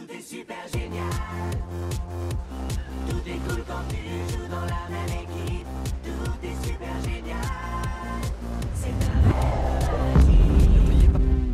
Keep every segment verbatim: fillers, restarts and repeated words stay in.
Tout est super génial. Tout est cool quand tu joues dans la même équipe. Tout est super génial. C'est un rêve magique.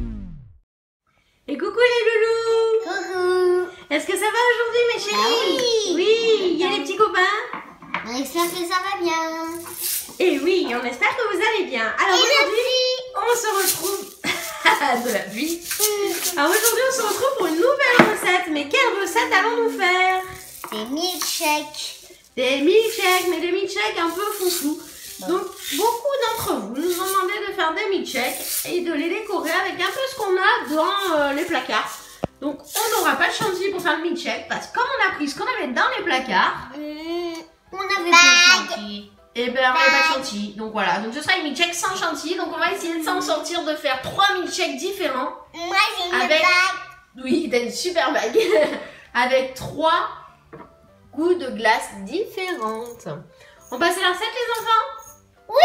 Et coucou les loulous. Coucou. Est-ce que ça va aujourd'hui mes chéris? Ah oui. Oui, il y a les petits copains. On espère que ça va bien. Et oui, on espère que vous allez bien. Alors aujourd'hui, on se retrouve de la pluie. Alors aujourd'hui, on se retrouve pour une nouvelle recette. Mais quelle recette allons-nous faire? Des milkshakes. Des milkshakes, mais des milkshakes un peu foufou. Donc beaucoup d'entre vous nous ont demandé de faire des milkshakes et de les décorer avec un peu ce qu'on a dans euh, les placards. Donc on n'aura pas de chantilly pour faire le milkshake parce que comme on a pris ce qu'on avait dans les placards, Mmh, on avait pas de chantilly. Et ben on n'avait pas de chantilly. Donc voilà, donc ce sera une milkshake sans chantilly. Donc on va essayer de s'en sortir, de faire trois milkshakes différents. Moi j'ai une Avec- bague. Oui, t'as une super bague. Avec trois goûts de glace différentes. On passe à la recette les enfants?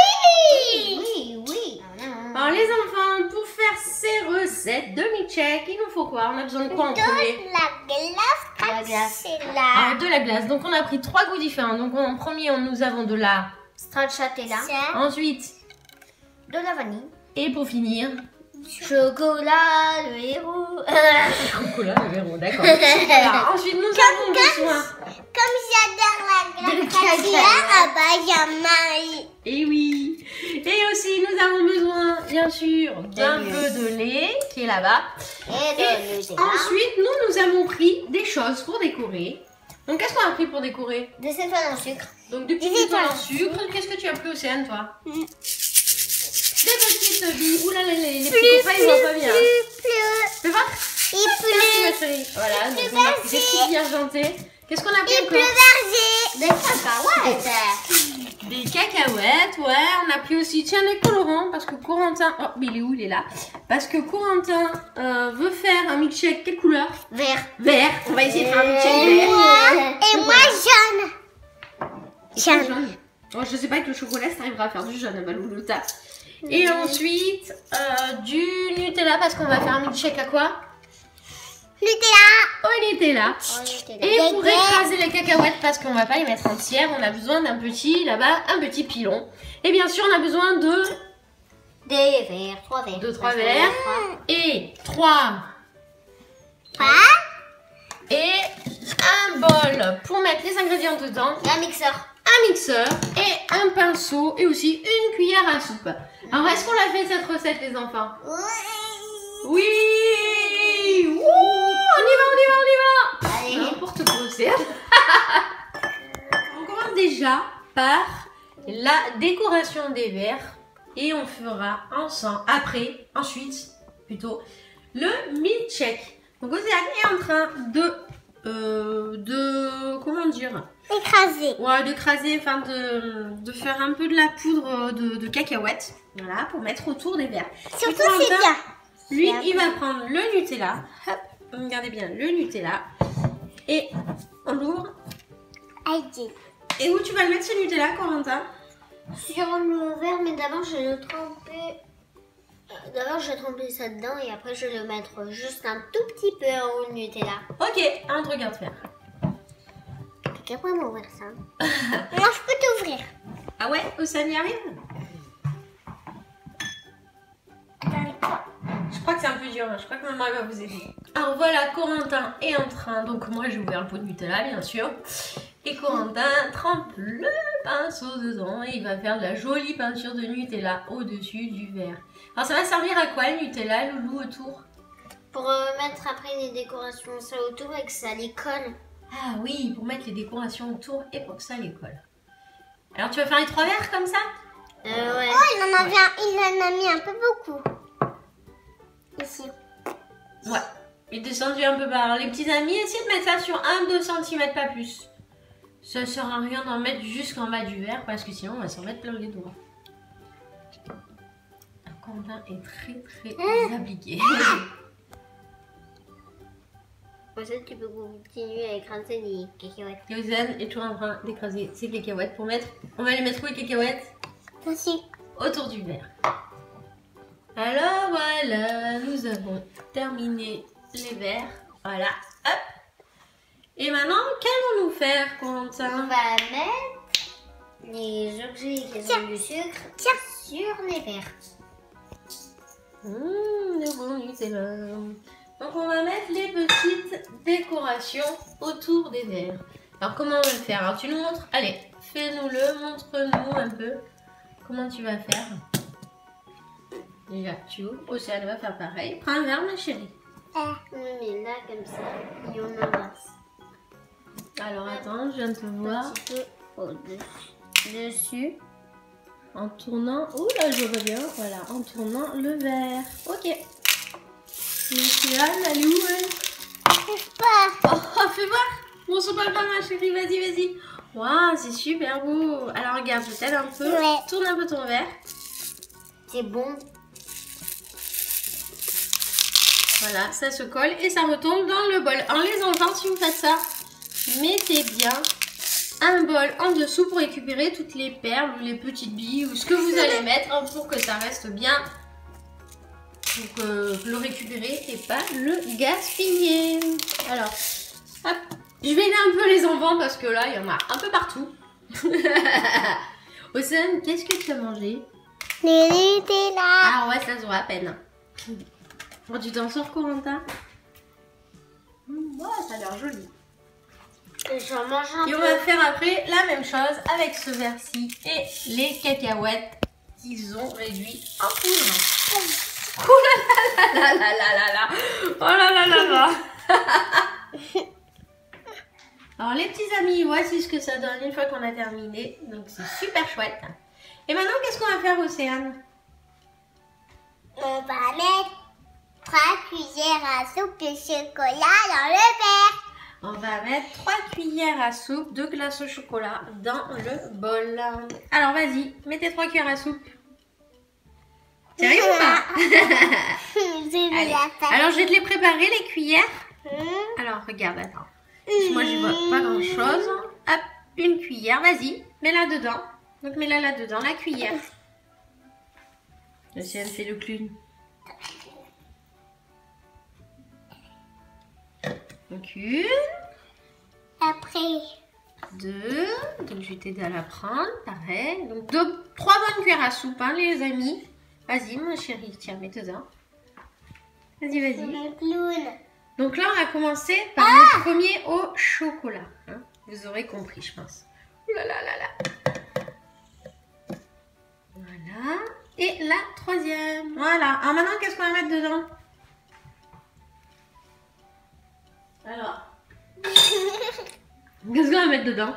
Oui. Oui, oui. Alors les enfants, pour faire ces recettes de milkshake, il nous faut quoi? On a besoin de quoi en premier? la glace. La glace. C'est Ah, là. de la glace. Donc on a pris trois goûts différents. Donc en premier, on- nous avons de la... Stracciatella. Ensuite, De la vanille. et pour finir... Chocolat, le héros. Chocolat, le verrou, d'accord. Alors, ensuite, nous avons besoin... Comme j'adore la De glace cacahuètes. à Benjamin. Et oui. Et aussi, nous avons besoin, bien sûr, d'un lait. peu de lait, qui est là-bas. Et Et de Nutella. ensuite, nous, nous avons pris des choses pour décorer. Donc, qu'est-ce qu'on a pris pour décorer? De cette fois en sucre. Donc, des petites Des étoiles en étoiles. sucre. Qu'est-ce que tu as pris, Océane, toi? Mm. Des petites billes. Ouh là là, les, les petits copains, ils voient pas bien. plus. Fais voir. Il Merci, ma pleut. chérie. Voilà, donc on a pris des petites billes argentées. Qu'est-ce qu'on a pris Il pleut encore? berger. Des cacahuètes. Des cacahuètes, ouais. On a pris aussi, tiens, des colorants. Parce que Corentin... Oh, mais il est où? Il est là. Parce que Corentin euh, veut faire un milkshake. Quelle couleur? Vert. Vert. On va essayer de faire un milkshake Et vert. moi, et moi jaune. Jaune. Jaune. Oh, je sais pas avec le chocolat, ça arrivera à faire du jaune à Maloulota. Et ensuite, euh, du Nutella, parce qu'on va faire un milkshake à quoi? Nutella. Au Nutella. Et pour écraser les cacahuètes, parce qu'on va pas les mettre entières, on a besoin d'un petit, là-bas, un petit pilon. Et bien sûr, on a besoin de Des verres. Trois verres. deux, trois verres. Et trois. Quoi? Et un bol pour mettre les ingrédients dedans. Un mixeur. Un mixeur et un pinceau et aussi une cuillère à soupe. Alors, est-ce qu'on l'a fait cette recette, les enfants? Oui. Oui! Wouh, on y va, on y va, on y va! Allez. N'importe quoi, c'est. On commence déjà par la décoration des verres et on fera ensemble, après, ensuite, plutôt, le milkshake. Donc, Océane est en train de, euh, de, comment dire? Écrasé. Ouais, d'écraser, enfin de, de faire un peu de la poudre de, de cacahuètes, voilà, pour mettre autour des verres. Surtout Et Corentin, c'est bien. Lui, C'est il va prendre le Nutella, hop, regardez bien le Nutella, et on l'ouvre. Allez. Et où tu vas le mettre ce Nutella, Corentin? Sur le verre, mais d'abord je vais le tremper. D'abord je vais tremper ça dedans et après je vais le mettre juste un tout petit peu en haut de Nutella. Ok, un te regarde faire. Quelqu'un peut m'ouvrir ça? Non, je peux t'ouvrir. Ah ouais, Océane y arrive? Je crois que c'est un peu dur, hein. Je crois que maman va vous aider. Alors voilà, Corentin est en train, donc moi j'ai ouvert le pot de Nutella bien sûr. Et Corentin trempe le pinceau dedans et il va faire de la jolie peinture de Nutella au-dessus du verre. Alors ça va servir à quoi le Nutella, Loulou, autour? Pour euh, mettre après des décorations ça autour et que ça les colle. Ah oui, pour mettre les décorations autour et pour que ça les colle. Alors tu vas faire les trois verres comme ça? Euh, ouais. Oh, il en, avait un, il en a mis un peu beaucoup. Ici. Ouais. Et descendu un peu par les petits amis, essayez de mettre ça sur un à deux centimètres, pas plus. Ça sert à rien d'en mettre jusqu'en bas du verre parce que sinon on va s'en mettre plein les doigts. Corentin est très très mmh. appliqué. Peut-être tu peux continuer à écraser les cacahuètes. Et Océane est toujours en train d'écraser ses cacahuètes pour mettre. On va les mettre où les cacahuètes? Merci. Autour du verre. Alors voilà, nous avons terminé les verres. Voilà, hop. Et maintenant, qu'allons-nous faire, On Corentin? va mettre les objets qui ont du sucre sur les verres. Mmh, le bon Nutella. Donc on va mettre les petites décorations autour des verres. Alors comment on va le faire? Alors tu nous montres? Allez, fais-nous-le, montre-nous un peu comment tu vas faire. Déjà, tu ouvres. Océane va faire pareil. Prends un verre, ma chérie. Ah, oui, mais là, comme ça, et on inverse. Alors attends, je viens de te voir. Un petit peu au-dessus. Dessus. En tournant. Ouh là, je vois bien. Voilà, en tournant le verre. Ok. Océane, elle est où elle? Pas. Oh, fais voir. Bon, se parle pas, ma chérie. Vas-y, vas-y. Waouh, c'est super beau. Alors regarde, je t'aide un peu. Ouais. Tourne un peu ton verre. C'est bon. Voilà, ça se colle et ça retombe dans le bol. En les enlevant, si vous faites ça, mettez bien un bol en dessous pour récupérer toutes les perles ou les petites billes ou ce que vous allez mettre hein, pour que ça reste bien. Donc euh, le récupérer et pas le gaspiller. Alors, hop, je vais aider un peu les enfants parce que là, il y en a un peu partout. Océane, qu'est-ce que tu as mangé? Les Nutella. Ah ouais, ça se voit à peine. Bon, tu t'en sors, Corentin? mmh, Ouais, ça a l'air joli. J'en mange un Et peu. on va faire après la même chose avec ce verre-ci et les cacahuètes qu'ils ont réduits en poudre. Oh là là là là là là là. Oh là là là là. Alors les petits amis, voici ce que ça donne une fois qu'on a terminé. Donc c'est super chouette. Et maintenant, qu'est-ce qu'on va faire, Océane? On va mettre trois cuillères à soupe de chocolat dans le verre. On va mettre trois cuillères à soupe de glace au chocolat dans le bol. Alors vas-y, mets tes trois cuillères à soupe. Sérieux ou pas? Allez. Alors je vais te les préparer, les cuillères. Alors regarde, attends. Parce que moi je vois pas grand chose. Hop, une cuillère, vas-y, mets-la dedans. Donc mets-la là-dedans, la cuillère. Océane fait le clown. Donc une. Après. Deux. Donc je vais t'aider à la prendre, pareil. Donc deux, trois bonnes cuillères à soupe, hein, les amis. Vas-y, ma chérie, tiens, mets dedans. Vas-y, vas-y. Le clown. Donc là, on va commencer par le premier au chocolat. Hein. Vous aurez compris, je pense. Ouh là là là là. Voilà. Et la troisième. Voilà. Alors maintenant, qu'est-ce qu'on va mettre dedans? Alors. Qu'est-ce qu'on va mettre dedans?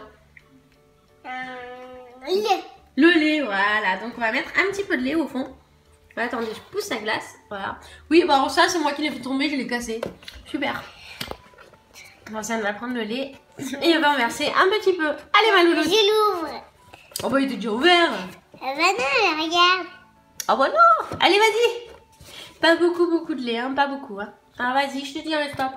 Euh, lait. Le lait, voilà. Donc on va mettre un petit peu de lait au fond. Voilà, attendez, je pousse la glace. Voilà. Oui, bah alors ça, c'est moi qui l'ai fait tomber, je l'ai cassé. Super. Alors ça, on va prendre le lait et on va en verser un petit peu. Allez, ma louloute. Je l'ouvre. Oh bah il était déjà ouvert. Ah bah non, regarde. Oh bah non. Allez, vas-y. Pas beaucoup, beaucoup de lait, hein. Pas beaucoup, hein. Alors vas-y, je te dis le stop.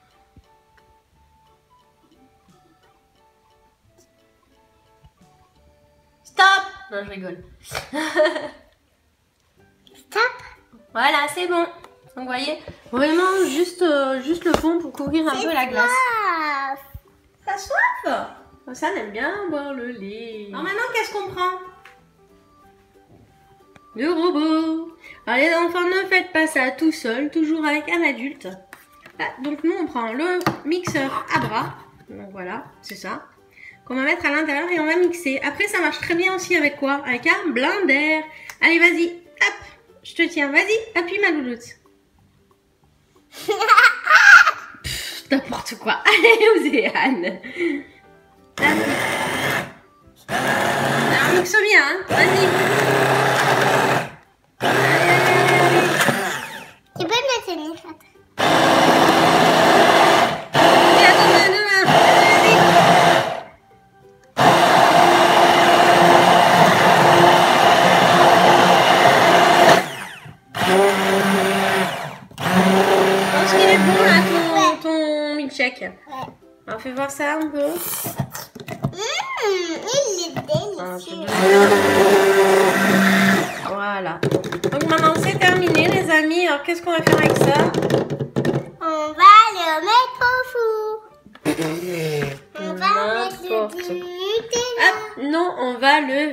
Stop. Non, je rigole. Stop. Voilà, c'est bon. Donc, vous voyez, vraiment juste, euh, juste le fond pour couvrir un peu la glace. Ah, T'as soif? Ça, on aime bien boire le lait. Alors maintenant, qu'est-ce qu'on prend? Le robot. Alors les enfants, ne faites pas ça tout seul, toujours avec un adulte. Ah, donc nous, on prend le mixeur à bras. Donc voilà, c'est ça. Qu'on va mettre à l'intérieur et on va mixer. Après, ça marche très bien aussi avec quoi? Avec un blender. Allez, vas-y. Hop. Je te tiens, vas-y, appuie ma louloute. Pff, n'importe quoi. Allez, Océane. Appuie. Alors, mixe bien, hein. Vas-y. tu peux me tenir. Et attends, attends, attends. Ouais. On fait voir ça un peu. Mmh, il est délicieux. Voilà. Donc maintenant c'est terminé les amis. Alors qu'est-ce qu'on va faire avec ça? On va le mettre au four.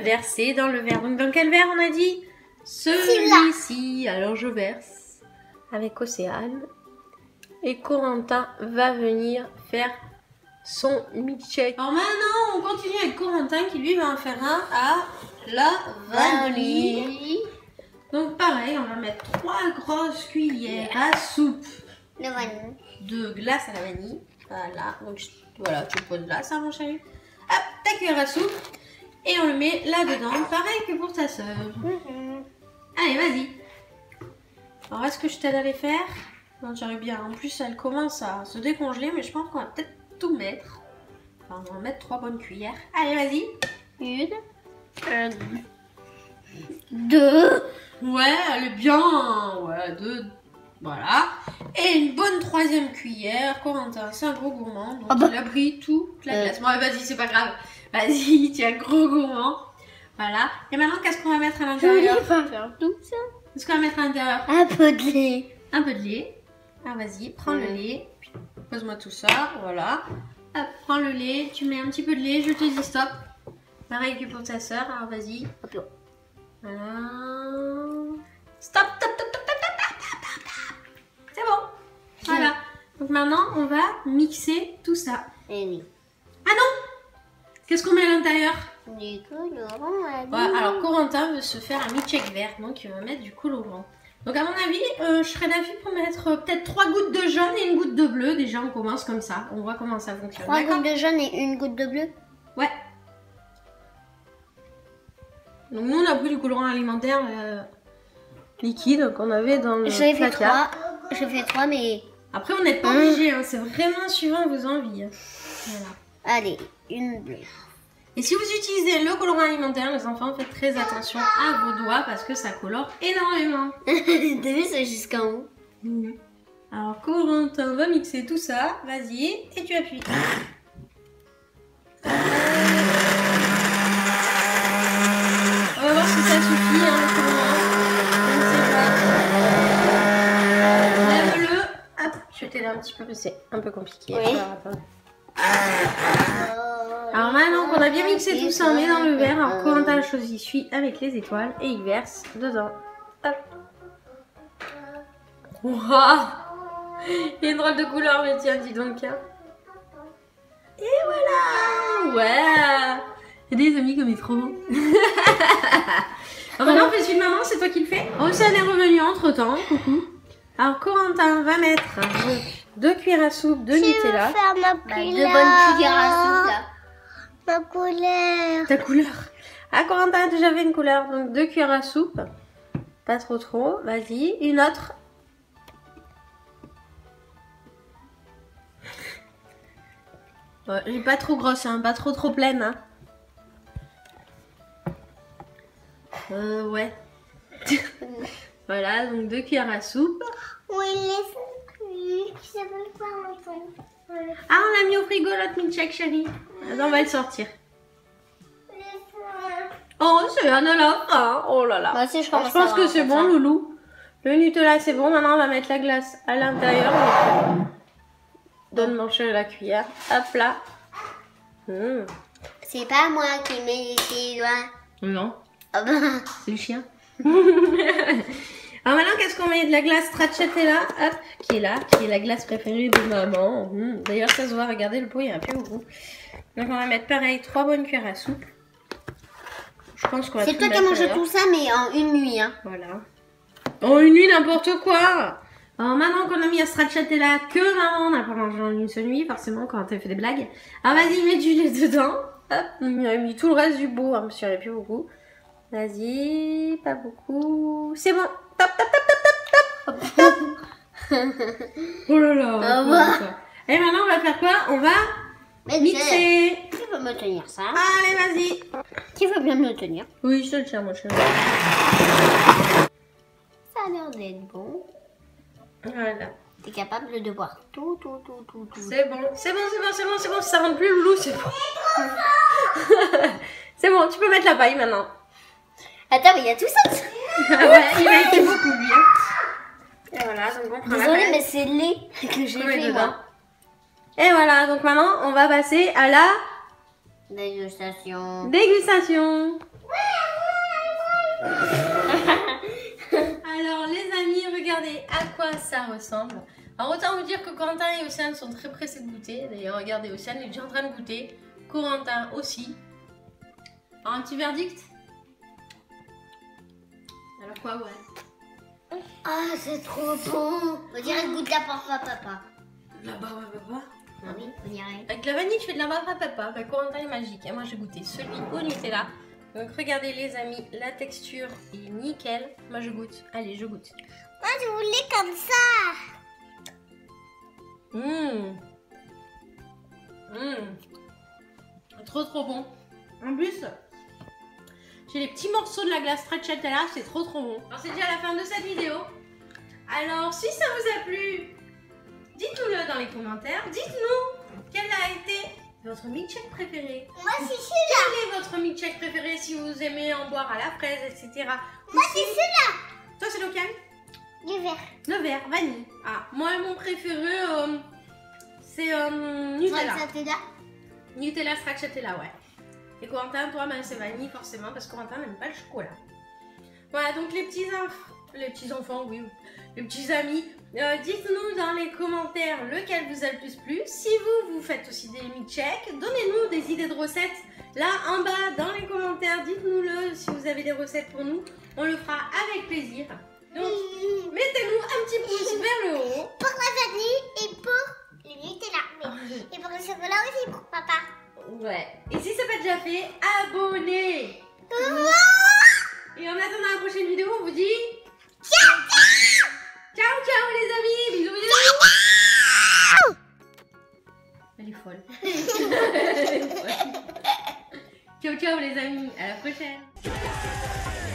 verser dans le verre. Donc dans quel verre on a dit? Celui-ci. Alors je verse avec Océane. Et Corentin va venir faire son milkshake. Alors maintenant, on continue avec Corentin qui lui va en faire un à la vanille. Donc pareil, on va mettre trois grosses cuillères à soupe Le vanille. de glace à la vanille. Voilà, donc je- voilà, tu poses là, ça mon chéri. Hop, ta cuillère à soupe. Et on le met là-dedans, pareil que pour ta soeur. Mhm. Allez, vas-y. Alors, est-ce que je t'aide à les faire? Non, j'arrive bien. En plus, elle commence à se décongeler, mais je pense qu'on va peut-être tout mettre. Enfin, on va mettre trois bonnes cuillères. Allez, vas-y. Une. Un, deux. Ouais, elle est bien. Ouais, deux. Voilà. Et une bonne troisième cuillère. Corentin, c'est un gros gourmand. Donc, Ah bah. il a pris toute la Euh. glace. Bon, vas-y, c'est pas grave. Vas-y, tu es un gros gourmand. Voilà. Et maintenant, qu'est-ce qu'on va mettre à Je voulais l'intérieur? pas faire tout ça. Qu'est-ce qu'on va mettre à l'intérieur? Un peu de lait. Un peu de lait. Ah, vas-y, prends le Mm. lait. Puis, pose-moi tout ça. Voilà. Hop, prends le lait. Tu mets un petit peu de lait. Je te dis stop. Pareil que pour ta soeur. Alors, vas-y. Hop là. Voilà. Stop, stop, stop, stop, stop, stop, stop, stop, stop. C'est bon. Voilà. Donc maintenant, on va mixer tout ça. Et oui. Ah non! Qu'est-ce qu'on met à l'intérieur? Du colorant à Ouais, alors Corentin veut se faire un milkshake vert, donc il va mettre du colorant. Donc à mon avis, euh, je serais d'avis pour mettre euh, peut-être trois gouttes de jaune et une goutte de bleu. Déjà, on commence comme ça. On voit comment ça fonctionne. Trois D'accord? gouttes de jaune et une goutte de bleu. Ouais. Donc nous, on a pris du colorant alimentaire euh, liquide qu'on avait dans le J'en ai fait placard. trois. J'ai fait trois, mais. Après, on n'est pas Mmh. obligé, hein, c'est vraiment suivant vos envies. hein. Voilà. Allez, une bleue. Et si vous utilisez le colorant alimentaire, les enfants, faites très attention à vos doigts parce que ça colore énormément. T'as vu, c'est jusqu'en haut. Alors, Corentin va mixer tout ça. Vas-y, et tu appuies. On va voir si ça suffit, hein, le colorant. Je ne sais pas. Lève-le. Hop, je vais t'aider un petit peu, mais c'est un peu compliqué. Oui. Alors, attends. Alors maintenant qu'on a bien mixé tout ça, on met dans le verre. Alors Corentin choisit celui avec les étoiles et il verse dedans. Hop. Waouh! Il y a une drôle de couleur, mais tiens, dis donc. hein. Et voilà! Ouais! Il y a des amis comme il est trop beau. Alors maintenant on fait celui de maman, c'est toi qui le fais. Océane est revenue entre temps. Coucou. Alors Corentin va mettre deux cuillères à soupe de Nutella. faire ma bah, deux bonnes cuillères à soupe là. Ma couleur. Ta couleur. Ah, Corentin a déjà fait une couleur. Donc deux cuillères à soupe. Pas trop trop. Vas-y. Une autre. Ouais, elle est pas trop grosse, hein. Pas trop trop pleine. Hein. Euh, ouais. Voilà, donc deux cuillères à soupe. Oui, les qui s'appelle quoi maintenant? Ah, on l'a mis au frigo, notre milkshake, chérie. Attends, on va le sortir. Oh, c'est un à la fin. Oh là là. Moi aussi, je Alors, je commence pense à que avoir c'est un peu bon, ça. Loulou. Le Nutella, c'est bon. Maintenant, on va mettre la glace à l'intérieur. Donne manger à la cuillère. Hop là. Mmh. C'est pas moi qui mets les doigts. Non, Ah ben. c'est le chien. Alors maintenant, qu'est-ce qu'on met? De la glace stracciatella, hop, qui est là, qui est la glace préférée de maman. Mmh. D'ailleurs, ça se voit, regardez le pot, il y en a plus beaucoup. Donc on va mettre pareil, trois bonnes cuillères à soupe. Je pense qu'on va C'est tout toi qui as mettre mangé d'ailleurs. tout ça, mais en une nuit. Hein. Voilà. Oh, une nuit, n'importe quoi. Alors maintenant qu'on a mis à stracciatella, que maman n'a pas mangé en une seule nuit, forcément, quand elle fait des blagues. Alors vas-y, mets du lait dedans. Hop, on a mis tout le reste du beau, hein, parce qu'il n'y en avait plus beaucoup. Vas-y, pas beaucoup. C'est bon. Top, top, top, top, top, top. Oh là là. Ah comment bah. ça. Et maintenant, on va faire quoi? On va Mais mixer. Qui veut me tenir ça? Allez, vas-y. Qui veut bien me le tenir? Oui, je te le tiens, mon chéri. Ça a l'air d'être bon. Voilà. T'es capable de boire tout, tout, tout, tout, tout. C'est bon, c'est bon, c'est bon, c'est bon, c'est bon. Si ça rentre plus, Loulou, c'est bon. C'est bon, tu peux mettre la paille maintenant. Attends, mais il y a tout ça. Ah ouais, il a été beaucoup, lui. Hein. Et voilà, donc on prend la Désolée, paille. mais c'est le lait que j'ai On met fait, dedans. moi. Et voilà, donc maintenant, on va passer à la Dégustation. dégustation. Alors les amis, regardez à quoi ça ressemble. Alors autant vous dire que Corentin et Océane sont très pressés de goûter. D'ailleurs regardez, Océane est déjà en train de goûter. Corentin aussi. Alors un petit verdict? Alors quoi, ouais? Ah, c'est trop bon. On dirait le goût de la papa papa. La barbe à papa. Ah oui, on dirait. Avec la vanille, tu fais de la barbe à papa. Bah, Corentin est magique. Et moi, j'ai goûté celui au Nutella. Donc, regardez, les amis, la texture est nickel. Moi, je goûte. Allez, je goûte. Moi, je voulais comme ça. Mmh. Mmh. Trop, trop bon. En plus, j'ai les petits morceaux de la glace stracciatella. C'est trop, trop bon. Alors, c'est déjà la fin de cette vidéo. Alors, si ça vous a plu, dites-nous-le dans les commentaires. Dites-nous quel a été votre milkshake préféré. Moi, c'est celui-là. Quel est votre milkshake préféré si vous aimez en boire à la fraise, et cetera. Moi, c'est celui-là. Toi, c'est lequel? Du vert. Le vert, vanille. Ah, moi, mon préféré, euh, c'est euh, Nutella. Stracciatella. Nutella stracciatella, ouais. Et Corentin, toi, ben, c'est vanille forcément parce que Corentin n'aime pas le chocolat. Voilà, donc les petits enfants, les petits enfants, oui, les petits amis, euh, dites-nous dans les commentaires lequel vous a le plus plu. Si vous, vous faites aussi des milkshakes, donnez-nous des idées de recettes là en bas dans les commentaires. Dites-nous-le si vous avez des recettes pour nous, on le fera avec plaisir. Donc, Mmh. mettez-nous un petit pouce vers le haut. Pour la vanille et pour le Nutella. Mais- Et pour le chocolat aussi, pour papa. Ouais. Et si c'est pas déjà fait, abonnez. Et en attendant la prochaine vidéo, on vous dit Ciao, ciao. ciao, ciao les amis. Bisous, bisous. Elle est folle. Elle est folle. Ciao, ciao les amis. À la prochaine.